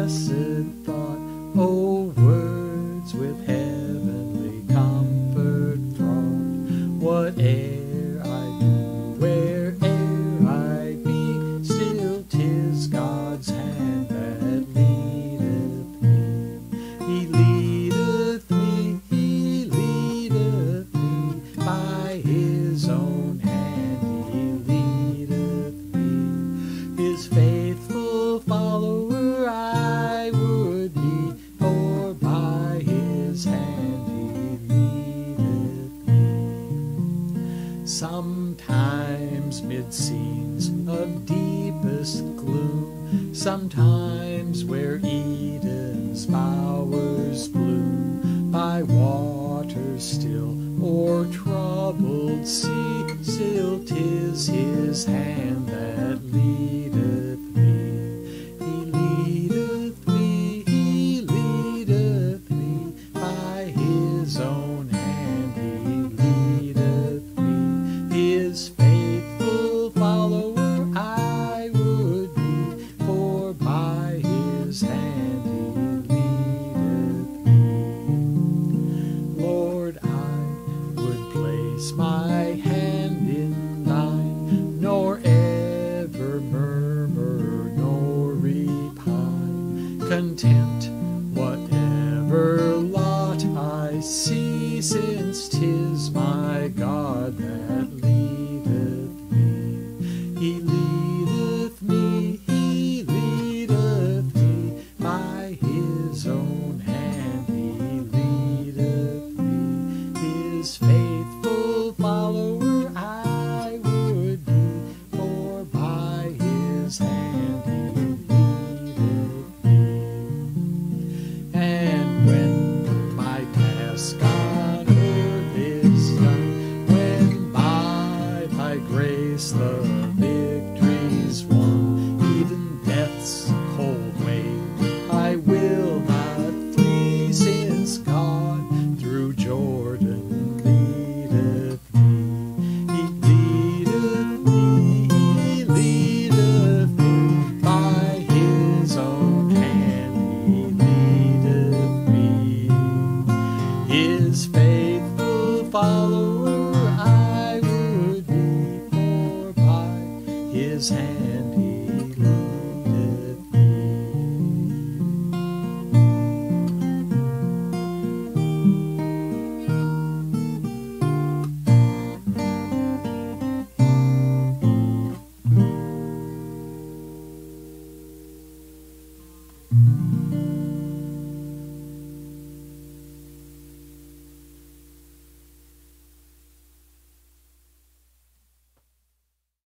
blessed thought, oh, words with heavenly comfort fraught. Whate'er I do, where'er I be, still 'tis God's hand that leadeth me. He leadeth me, He leadeth me, by His own hand He leadeth me. His faithful follower I would be, for by His hand He leadeth me. Sometimes mid scenes of deepest gloom, sometimes where Eden's bowers bloom, by waters still or troubled sea, still 'tis His hand that leadeth me. He leadeth me, He leadeth me, by His own hand He leadeth me. His faithful follower I would be, for by His hand He leadeth me. Lord, I would place my hand in thine, nor ever murmur nor repine, content